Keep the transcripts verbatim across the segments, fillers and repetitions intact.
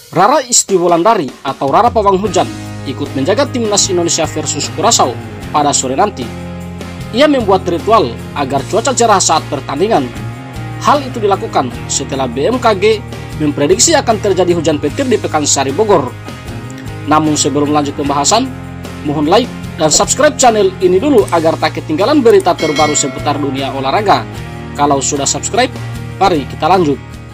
Rara Istiwolandari atau Rara Pawang Hujan ikut menjaga timnas Indonesia versus Curaçao pada sore nanti. Ia membuat ritual agar cuaca cerah saat pertandingan. Hal itu dilakukan setelah B M K G memprediksi akan terjadi hujan petir di Pekansari Bogor. Namun sebelum lanjut pembahasan, mohon like dan subscribe channel ini dulu agar tak ketinggalan berita terbaru seputar dunia olahraga. Kalau sudah subscribe, mari kita lanjut.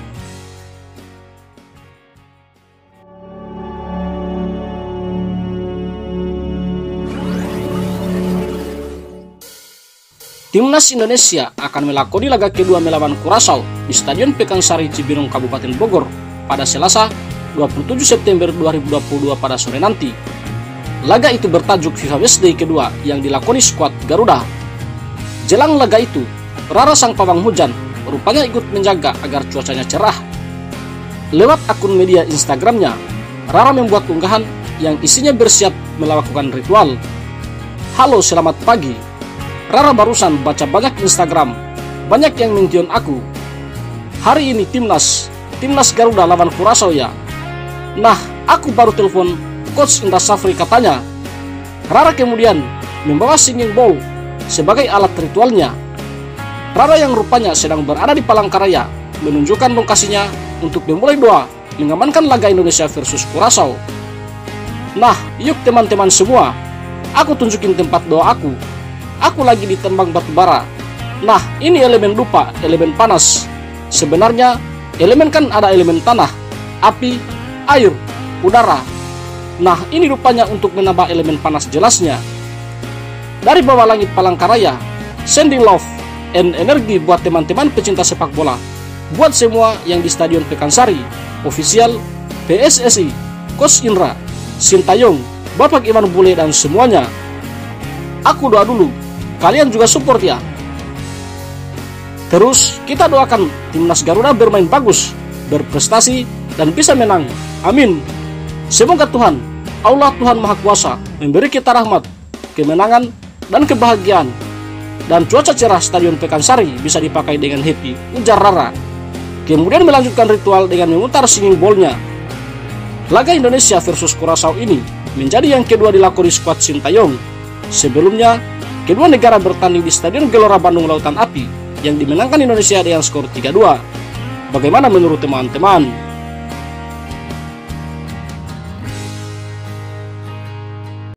Timnas Indonesia akan melakoni laga kedua melawan Curaçao di Stadion Pekansari Cibinong, Kabupaten Bogor pada Selasa dua puluh tujuh September dua ribu dua puluh dua pada sore nanti. Laga itu bertajuk FIFA Matchday kedua yang dilakoni skuad Garuda. Jelang laga itu, Rara sang pawang hujan rupanya ikut menjaga agar cuacanya cerah. Lewat akun media Instagramnya, Rara membuat unggahan yang isinya bersiap melakukan ritual. Halo, selamat pagi. Rara barusan baca banyak Instagram, banyak yang mention aku. Hari ini timnas, timnas Garuda lawan Curaçao ya. Nah, aku baru telepon Coach Indra Safri katanya. Rara kemudian membawa singing bowl sebagai alat ritualnya. Rara yang rupanya sedang berada di Palangkaraya menunjukkan lokasinya untuk memulai doa mengamankan laga Indonesia versus Curaçao. Nah, yuk teman-teman semua, aku tunjukin tempat doa aku. Aku lagi ditembang batu bara. Nah, ini elemen dupa, elemen panas. Sebenarnya elemen kan ada elemen tanah, api, air, udara. Nah, ini rupanya untuk menambah elemen panas jelasnya. Dari bawah langit Palangkaraya, sending love and energi buat teman-teman pecinta sepak bola, buat semua yang di Stadion Pekansari, official, P S S I, Coach Indra, Sintayong, Bapak Iwan Bule dan semuanya. Aku doa dulu, kalian juga support ya. Terus kita doakan timnas Garuda bermain bagus, berprestasi, dan bisa menang. Amin. Semoga Tuhan, Allah Tuhan Maha Kuasa, memberi kita rahmat, kemenangan, dan kebahagiaan. Dan cuaca cerah Stadion Pekansari bisa dipakai dengan happy, ujar Rara. Kemudian melanjutkan ritual dengan memutar singing bowl-nya. Laga Indonesia versus Curaçao ini menjadi yang kedua dilakoni skuad Sintayong. Sebelumnya, kedua negara bertanding di Stadion Gelora Bandung Lautan Api yang dimenangkan Indonesia dengan skor tiga dua. Bagaimana menurut teman-teman?